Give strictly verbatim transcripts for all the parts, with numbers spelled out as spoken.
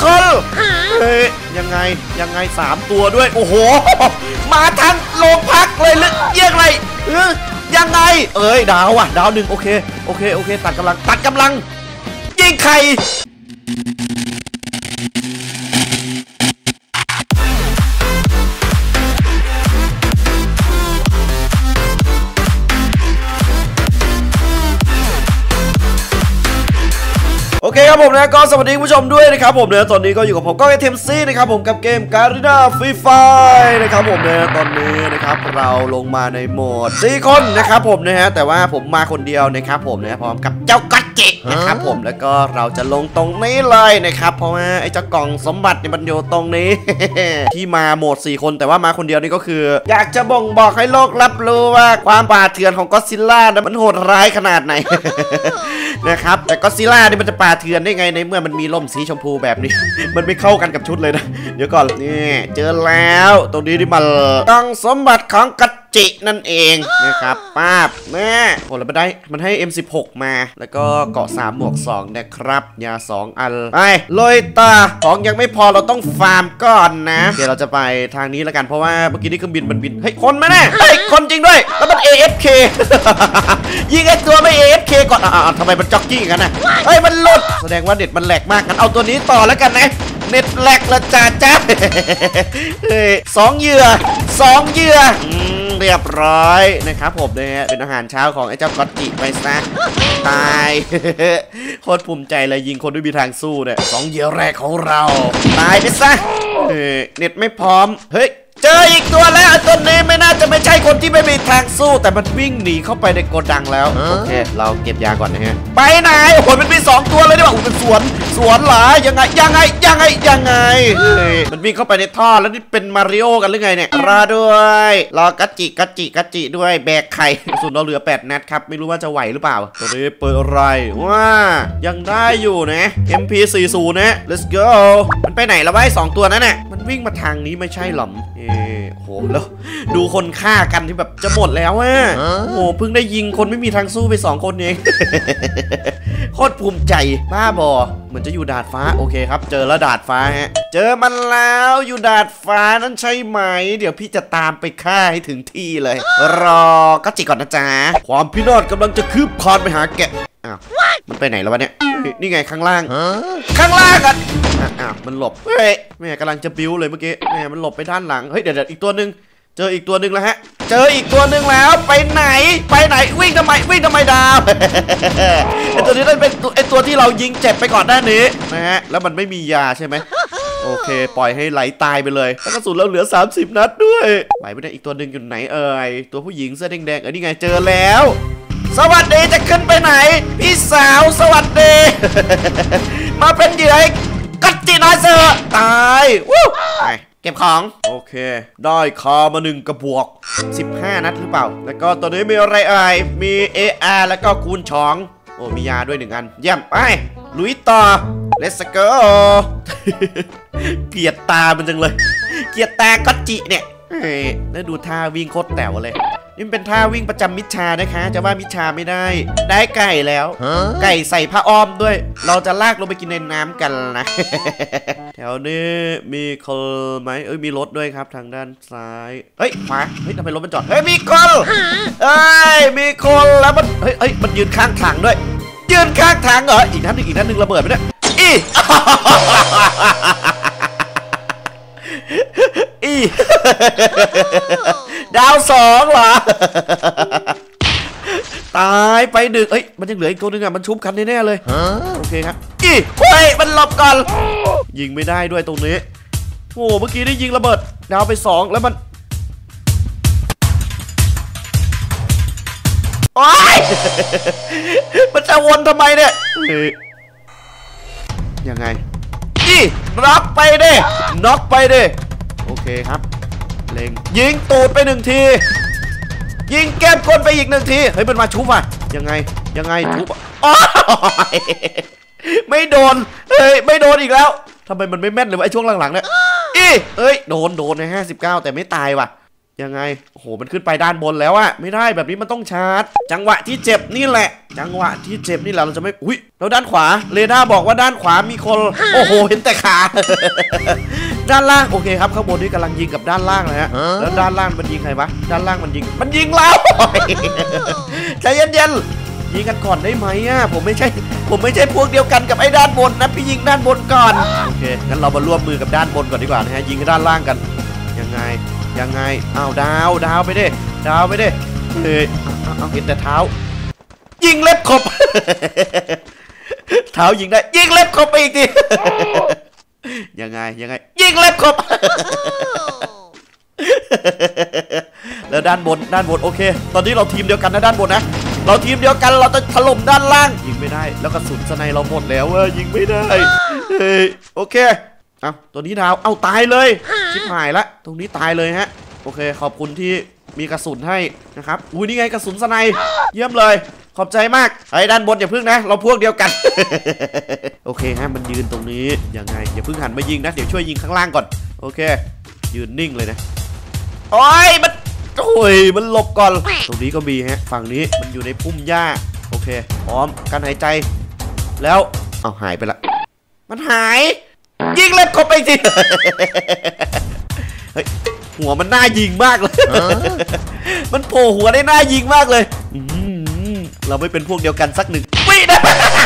คนเฮ้ยยังไงยังไงสามตัวด้วยโอ้โหมาทั้งโรงพักเลยหรือยังไงเออยังไงเอ้ยดาวอ่ะดาวหนึ่งโอเคโอเคโอเคตัดกำลังตัดกำลังยิงใครโอเคครับผมนะก็สวัสดีผู้ชมด้วยนะครับผมเนี่ยตอนนี้ก็อยู่กับผมก็ไอเทมซี่นะครับผมกับเกมการีนาฟรีไฟนะครับผมเนี่ยตอนนี้นะครับเราลงมาในโหมดสี่คนนะครับผมนะฮะแต่ว่าผมมาคนเดียวนะครับผมนะพร้อมกับเจ้ากัจจินะครับผมแล้วก็เราจะลงตรงนี้เลยนะครับเพราะว่าไอ้เจ้ากล่องสมบัติเนี่ยมันอยู่ตรงนี้ ที่มาโหมดสี่คนแต่ว่ามาคนเดียวนี่ก็คืออยากจะบ่งบอกให้โลกรับรู้ว่าความป่าเถื่อนของก็อดซิลล่านะมันโหดร้ายขนาดไหน นะครับแต่ก็อดซิลล่านี่มันจะป่าเถื่อนได้ไงในเมื่อมันมีร่มสีชมพูแบบนี้ มันไม่เข้ากันกับชุดเลยนะเดี๋ยวก่อนนี่เจอแล้วตรงนี้ที่มันกล่องสมบัติของกัจจินั่นเองนะครับป้าบแม่โอ้แล้วมันได้มันให้ เอ็ม สิบหก มาแล้วก็เกาะสามบวกสองนะครับยาสองอันไปเลยตาของยังไม่พอเราต้องฟาร์มก่อนนะเดี๋ยวเราจะไปทางนี้แล้วกันเพราะว่าเมื่อกี้นี่เครื่องบินมันบินเฮ้ยคนมาแน่เฮ้ยคนจริงด้วยแล้วมัน เอ เอฟ เค ยิงไอ้ตัวไม่ เอ เอฟ เค ก่อนอ่าทำไมมันจ็อกกิ้งกันนะเฮ้ยมันหลุดแสดงว่าเน็ตมันแหลกมากกันเอาตัวนี้ต่อแล้วกันนะเน็ตแหลกละจ้าจ้าเฮ้ยสองเหยื่อสองเหยื่อเรียบร้อยนะครับผมนะฮะเป็นอาหารเช้าของไอ้เจ้ากัจจิไปซะตายโคตรภูมิใจเลยยิงคนไม่มีทางสู้เนี่ยสองเหยื่อแรกของเราตายไปซะเฮ้ยเน็ตไม่พร้อมเฮ้ยเจออีกตัวแล้วตัวนี้ไม่น่าจะไม่ใช่คนที่ไม่มีทางสู้แต่มันวิ่งหนีเข้าไปในโกดังแล้วโอเคเราเก็บยาก่อนนะฮะไปไหนโอ้โหมันมีสองตัวเลยนี่ว่ามันสวนสวนหรอยังไงยังไงยังไงยังไงมันวิ่งเข้าไปในท่อแล้วนี่เป็นมาริโอกันหรือไงเนี่ยรอด้วยรอกัจจิกัจจิกัจจิด้วยแบกไข่ส่วนเราเหลือแปดนัดครับไม่รู้ว่าจะไหวหรือเปล่าตัวนี้เปิดอะไรว่ายังได้อยู่นะ เอ็ม พี สี่สิบ นะ let's go มันไปไหนแล้ววะสองตัวนั้นน่ะมันวิ่งมาทางนี้ไม่ใช่หรอโหแล้วดูคนฆ่ากันที่แบบจะหมดแล้วอ่ะโอ้เพิ่งได้ยิงคนไม่มีทางสู้ไปสองคนเอง โคตรภูมิใจบ้าบอเหมือนจะอยู่ดาดฟ้าโอเคครับเจอแล้วดาดฟ้าฮะเจอมันแล้วอยู่ดาดฟ้านั่นใช่ไหมเดี๋ยวพี่จะตามไปฆ่าให้ถึงที่เลยรอกัจจิก่อนนะจ๊ะความพินาศกำลังจะคืบคลานไปหาแกะอ้าวมันไปไหนแล้ววะเนี่ยนี่ไงข้างล่างข้างล่างกันอ้าวมันหลบเฮ้ยแม่กำลังจะบิ้วเลยเมื่อกี้แม่มันหลบไปด้านหลังเฮ้ยเดี๋ยวอีกตัวหนึ่งเจออีกตัวหนึ่งแล้วฮะเจออีกตัวหนึ่งแล้วไปไหนไปไหนวิ่งทำไมวิ่งทำไมดาวไอตัวนี้นั่นเป็นไอตัวที่เรายิงเจ็บไปก่อนหน้านี้นะฮะแล้วมันไม่มียาใช่ไหมโอเคปล่อยให้ไหลตายไปเลยแล้วกระสุนเราเหลือสามสิบนัดด้วยไหวไม่ได้อีกตัวหนึ่งอยู่ไหนเอ่ยตัวผู้หญิงเสื้อแดงๆเออนี่ไงเจอแล้วสวัสดีจะขึ้นไปไหนพี่สาวสวัสดี มาเป็นเหยื่อกัจจิน้อยเสือตายวู้ไปเก็บของโอเคได้คามาหนึ่งกระบอกสิบห้านัดหรือเปล่าแล้วก็ตัวนี้มีอะไรเอ่ยมี เอ อาร์ แล้วก็คูณชองโอ้มียาด้วยหนึ่งอันเยี่ยมไปลุยต่อ let's go เกลียดตามันจังเลยเกลียดตากัจจิเนี่ยแล้วดูท่าวิ่งโคตรแต๋วเลยนี่เป็นท่าวิ่งประจำมิชชานะคะจะว่ามิชชาไม่ได้ได้ไก่แล้วไก่ใส่ผ้าอ้อมด้วยเราจะลากลงไปกินในน้ำกันนะแถวนี้มีคนไหมเอ้ยมีรถด้วยครับทางด้านซ้ายเฮ้ยขวาเฮ้ยทำไมรถมันจอดเฮ้ยมีคนเอ้ยมีคนแล้วมันเฮ้ยเฮ้ยมันยืนข้างทางด้วยยืนข้างทางเหรออีกท่านหนึ่งอีกท่านหนึ่งระเบิดไปเนี่ยอีอีดาวสองเหรอตายไปหนึ่งเอ้ยมันยังเหลืออีกตัวนึงอ่ะมันชุบกันแน่ๆเลยโอเคครับอีเฮ้ยมันหลบก่อนยิงไม่ได้ด้วยตรงนี้โอ้เมื่อกี้ได้ยิงระเบิดดาวไปสองแล้วมันโอ้ยมันจะวนทำไมเนี่ยยังไงอีน็อกไปดิน็อกไปดิโอเคครับเล็งยิงตูดไปหนึ่งทียิงแก้มก้นไปอีกหนึ่งทีเฮ้ยมันมาชุบอ่ะยังไงยังไงชุบอ๋อไม่โดนเฮ้ยไม่โดนอีกแล้วทำไมมันไม่แม่นเลยวะไอ้ช่วงหลังๆเนี่ยอีเอ้ยโดนโดนในห้าสิบเก้าแต่ไม่ตายว่ะยังไงโอ้โหมันขึ้นไปด้านบนแล้วอะไม่ได้แบบนี้มันต้องชาร์จจังหวะที่เจ็บนี่แหละจังหวะที่เจ็บนี่แหละเราจะไม่อุ้ยแล้วด้านขวาเรดาร์บอกว่าด้านขวามีคนโอ้โหเห็นแต่ขา ด้านล่างโอเคครับข้างบนนี่กำลังยิงกับด้านล่างเลยฮะแล้วด้านล่างมันยิงใครวะด้านล่างมันยิงมันยิงเรา ใจเย็นๆยิงกันก่อนได้ไหมอ่ะผมไม่ใช่ผมไม่ใช่พวกเดียวกันกับไอ้ด้านบนนะพี่ยิงด้านบนก่อนโอเคงั้นเรามาร่วมมือกับด้านบนก่อนดีกว่านะฮะยิงด้านล่างกันยังไงยังไงอ้าวดาวดาวไปดิดาวไปดิเฮ้ยเอาเห็นแต่เท้ายิงเล็บขบ เท้ายิงได้ยิงเล็บขบไปอีกที ยังไงยังไงยิงเล็บขบ แล้วด้านบนด้านบนโอเคตอนนี้เราทีมเดียวกันนะด้านบนนะเราทีมเดียวกันเราจะถล่มด้านล่างยิงไม่ได้แล้วกระสุนสไนเราหมดแล้วเออยิงไม่ได้เฮ้ยโอเคเอาตัวนี้ดาวเอาตายเลยชิบหายละตรงนี้ตายเลยฮะโอเคขอบคุณที่มีกระสุนให้นะครับอุ้ยนี่ไงกระสุนสไนเยี่ยมเลยขอบใจมากไอ้ด้านบนอย่าพึ่งนะเราพวกเดียวกัน โอเคฮะมันยืนตรงนี้ยังไงอย่าพึ่งหันมายิงนะเดี๋ยวช่วยยิงข้างล่างก่อนโอเคยืนนิ่งเลยนะโอ้ยมันโอ้ยมันหลบก่อนตรงนี้ก็มีฮะฝั่งนี้มันอยู่ในพุ่มหญ้าโอเคพร้อมการหายใจแล้วเอาหายไปละมันหายยิงเล็บเข้าไปสิ เฮ้ยหัวมันน่ายิงมากเลย มันโผล่หัวได้น่ายิงมากเลยเราไม่เป็นพวกเดียวกันสักหนึ่งวินะ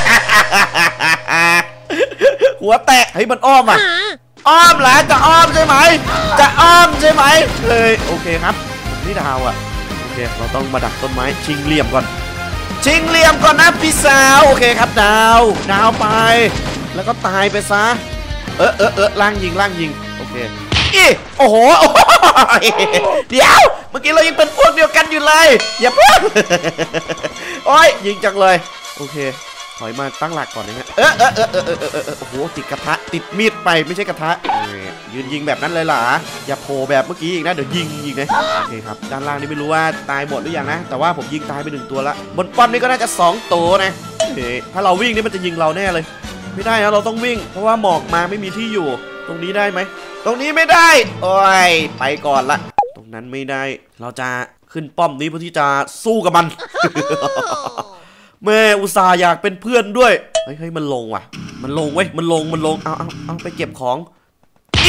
หัวแตกเฮ้ยมันอ้อมอ่ะอ้อมเหรอจะอ้อมใช่ไหมจะอ้อมใช่ไหมเฮ้ยโอเคครับนี่ดาวอ่ะโอเคเราต้องมาดักต้นไม้ชิงเหลี่ยมก่อนชิงเหลี่ยมก่อนนะพี่สาวโอเคครับดาวดาวไปแล้วก็ตายไปซะเออเออเออล่างยิงล่างยิงโอเคอีโอ้โหเดี๋ยวเมื่อกี้เรายังเป็นพวกเดียวกันอยู่เลยอย่าเพิ่งโอ้ยยิงจังเลยโอเคถอยมาตั้งหลักก่อนนะฮะเออเออเออเออเออเออโอ้โหติดกระทะติดมีดไปไม่ใช่กระทะยืนยิงแบบนั้นเลยเหรออย่าโผล่แบบเมื่อกี้อีกนะเดี๋ยวยิงยิงนะโอเคครับด้านล่างนี่ไม่รู้ว่าตายหมดหรือยังนะแต่ว่าผมยิงตายไปหนึ่งตัวละบนป้อมนี่ก็น่าจะสองตัวนะโอเคถ้าเราวิ่งนี่มันจะยิงเราแน่เลยไม่ได้นะเราต้องวิ่งเพราะว่าหมอกมาไม่มีที่อยู่ตรงนี้ได้ไหมตรงนี้ไม่ได้โอ้ยไปก่อนละตรงนั้นไม่ได้เราจะขึ้นป้อมนี้เพื่อที่จะสู้กับมัน แม่อุตส่าห์อยากเป็นเพื่อนด้วยเฮ้ยเฮ้ยมันลงว่ะมันลงเว้ยมันลงมันลงเอาเอาเอาไปเก็บของอี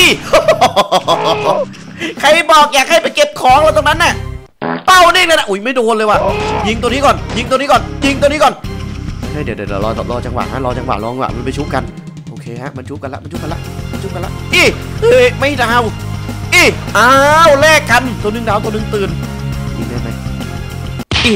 ใครบอกอยากให้ไปเก็บของเราตรงนั้นน่ะเป้านิ่งเลยนะอุ้ยไม่โดนเลยว่ะยิงตัวนี้ก่อนยิงตัวนี้ก่อนยิงตัวนี้ก่อนเฮ้ยเดี๋ยวเดี๋ยวรอรอจังหวะฮะรอจังหวะรอจังหวะมันไปชุบกันโอเคฮะมันชุบกันละมันชุบกันละมันชุบกันละอีเฮ้ยไม่ดาวอีอ้าวแลกกันตัวนึงดาวตัวนึงตื่นยิงได้ไหมอี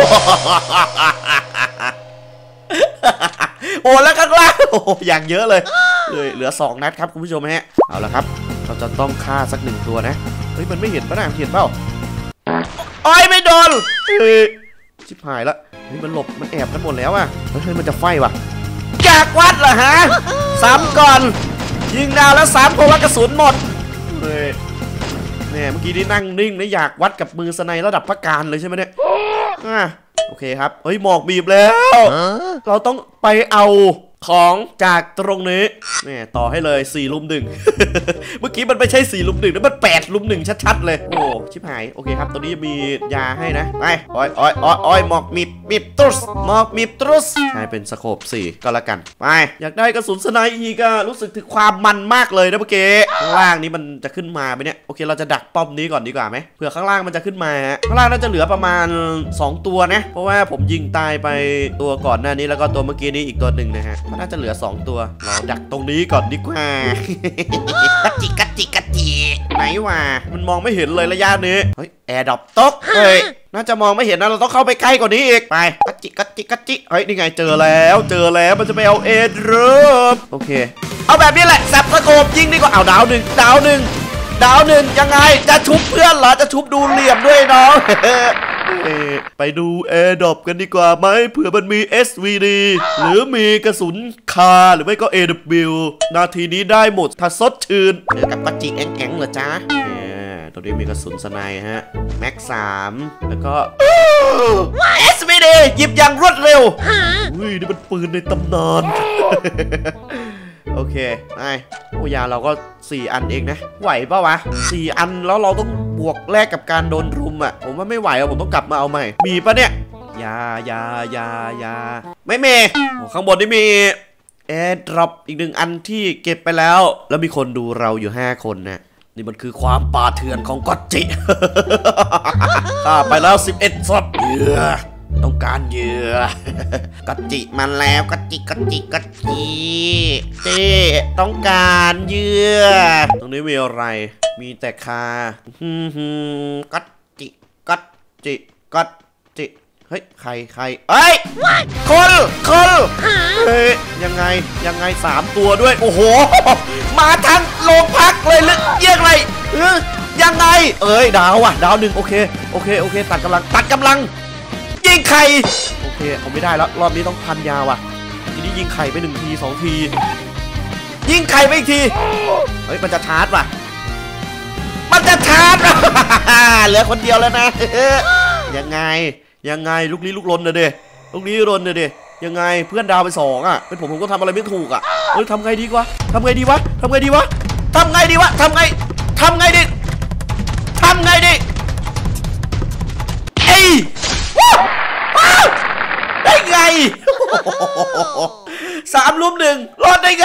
โอ้แล้วข้างล่างโอ้อย่างเยอะเลยเลยเหลือสองนัดครับคุณผู้ชมฮะเอาละครับเราจะต้องฆ่าสักหนึ่งตัวนะเฮ้ยมันไม่เห็นปะนะเห็นเปล่าอ้อยไม่โดนเฮ้ยชิบหายละเฮ้ยมันหลบมันแอบกันหมดแล้วอ่ะเฮ้ยมันจะไฟวะจากวัดเหรอฮะซ้ำก่อนยิงดาวแล้วสามคนว่ากระสุนหมดเฮ้ยแม่เมื่อกี้นี่นั่งนิ่งนะอยากวัดกับมือสไนระดับพระการเลยใช่ไหมเนี่ยโอเคครับเฮ้ยหมอกบีบแล้วเราต้องไปเอาของจากตรงนี้นี่ต่อให้เลยสี่ลุมหนึ่ง เมื่อกี้มันไม่ใช่สี่ลุมหนึ่งนะมันแปดลุมหนึ่งชัดๆเลยโอ้ชิบหายโอเคครับตัวนี้มียาให้นะไปอ้อยอ้อยอ้อยอ้อยหมอกมีบมีบตรุสหมอกมีบตรุสให้เป็นสโคปสี่ก็แล้วกันไปอยากได้กระสุนสไนอีกอะรู้สึกถึงความมันมากเลยนะเมื่อกี้ข้างล่างนี้มันจะขึ้นมาไหมเนี่ยโอเคเราจะดักป้อมนี้ก่อนดีกว่าไหมเผื่อข้างล่างมันจะขึ้นมาข้างล่างน่าจะเหลือประมาณสองตัวนะเพราะว่าผมยิงตายไปตัวก่อนหน้านี้แล้วก็ตัวเมื่อกี้นี้อีกตัวหนึ่งนะฮะมันน่าจะเหลือสองตัวเราดักตรงนี้ก่อนดีกว่า กัจจิกัจจิกัจจิไหนวะมันมองไม่เห็นเลยระยะนี้เฮ้ยแอร์ดรอปตกเฮ้ยน่าจะมองไม่เห็นนะเราต้องเข้าไปใกล้กว่านี้อีกไปกัจจิกัจจิกัจจิเฮ้ยนี่ไงเจอแล้วเจอแล้วมันจะไปเอาแอร์ดรอปโอเคเอาแบบนี้แหละสับสโคปยิงดีกว่าเอาดาวหนึ่งดาวหนึ่งดาวหนึ่งยังไงจะชุบเพื่อนเหรอจะชุบดูเหลี่ยมด้วยน้อง ไปดูแอร์ดรอปกันดีกว่าไหมเผื่อมันมี เอส วี ดี หรือมีกระสุนคาหรือไม่ก็ เอ ดับเบิลยู นาทีนี้ได้หมดถ้าสดชื่นเจอกับกัจจิแองแองเหรอจ๊ะตัวนี้มีกระสุนสไนฮะแม็กสามแล้วก็ เอส วี ดี หยิบอย่างรวดเร็วอุ้ยนี่มันปืนในตำนาน โอเคไอ้โอ้ยาเราก็สี่อันเองนะไหวป่าวะสี่อันแล้วเราต้องบวกแลกกับการโดนรุมอ่ะผมว่าไม่ไหวอ่ะผมต้องกลับมาเอาใหม่มีปะเนี่ยยายายายาไม่มีข้างบนนี่มีแอร์ดรอปอีกหนึ่งอันที่เก็บไปแล้วแล้วมีคนดูเราอยู่ห้าคนนะนี่มันคือความป่าเถื่อนของก็อตจิ ข้าไปแล้วสิบเอ็ดศพเหยื่อต้องการเหยื่อ กัจจิมาแล้วกัจจิกัจจิกัจจิเจ๊ต้องการเหยื่อตรงนี้มีอะไรมีแต่คากัจจิกัจจิกัจจิเฮ้ยใครใครเอ้ยคนคนเฮ้ยยังไงยังไงสามตัวด้วยโอ้โหมาทั้งโรงพักเลยหรือยังไงเออยังไงเอ้ยดาวอ่ะดาวหนึ่งโอเคโอเคโอเคตัดกำลังตัดกำลังยิงไข่โอเคผมไม่ได้แล้วรอบนี้ต้องพันยาวอ่ะทีนี้ยิงไข่ไปหนึ่งทีสองทียิงไข่ไปอีกทีเฮ้ยมันจะชาร์จว่ะมันจะชาร์จเหลือคนเดียวแล้วนะยังไงยังไงลูกนี้ลูกลนเลยเด้ลูกนี้ลนเลยเด้ยังไงเพื่อนดาวไปสองอ่ะเป็นผมผมก็ทำอะไรไม่ถูกอ่ะเฮ้ยทำไงดีวะทำไงดีวะทำไงดีวะทำไงดีวะทำไงทำไงดิทำไงดิเอ้ยได้ไงสามลุมหนึ่งรอดได้ไง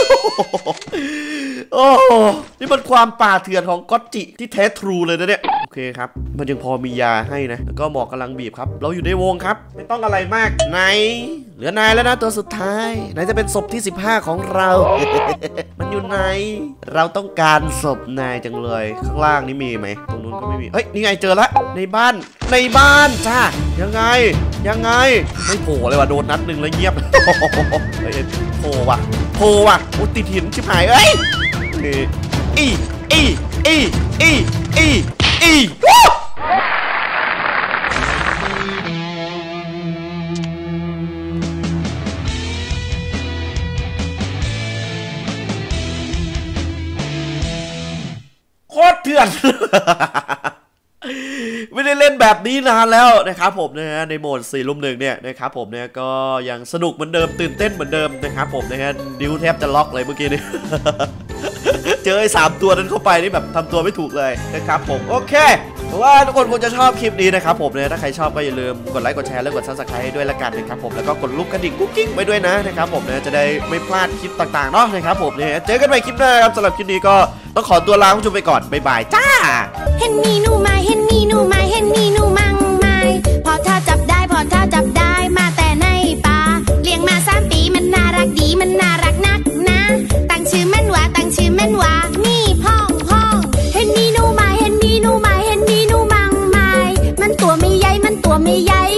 โอ้นี่มันความป่าเถื่อนของก็อตจิที่แท้ทรูเลยนะเนี่ยโอเคครับมันยังพอมียาให้นะแล้วก็หมอกกำลังบีบครับเราอยู่ในวงครับไม่ต้องอะไรมากไหนเหลือนายแล้วนะตัวสุดท้ายไหนจะเป็นศพที่สิบห้าของเรา มันอยู่ไหนเราต้องการศพนายจังเลยข้างล่างนี่มีไหมตรงนู้นก็ไม่มีเฮ้ยนี่ไงเจอละในบ้านในบ้านจ้ายังไงยังไงไม่โผล่เลยว่ะโดนนัดหนึ่งแล้วเงียบ เฮ้ยโผล่ว่ะโผล่ว่ะอุติดหินชิบหายเอ้ยอีอีอีอีอีอีโคตรเถื่อน ไม่ได้เล่นแบบนี้นานแล้วนะครับผมนะฮะในโหมดสี่ลุมหนึ่งเนี่ยนะครับผมเนี่ยก็ยังสนุกเหมือนเดิมตื่นเต้นเหมือนเดิมนะครับผมนะฮะดิวแทบจะล็อกเลยเมื่อกี้นี้ เจอไอ้สามตัวนั้นเข้าไปนี่แบบทำตัวไม่ถูกเลยนะครับผมโอเคเพราะว่าทุกคนคงจะชอบคลิปนี้นะครับผมเนี่ยถ้าใครชอบก็อย่าลืมกดไลค์กดแชร์และกดซับสไครต์ด้วยละกันนะครับผมแล้วก็กดรูปกระดิ่งกุ๊กกิ๊งไปด้วยนะนะครับผมเนี่ยจะได้ไม่พลาดคลิปต่างๆเนาะนะครับผมเนี่ยเจอกันใหม่คลิปหน้าครับสำหรับคลิปนี้ก็ต้องขอตัวลาคุณผู้ชมไปก่อนบ๊ายบายจ้าเห็นมีหนูไหมเห็นมีหนูไหมเห็นมีหนูมั่งไหมพอถ้าจับได้พอถ้าจับได้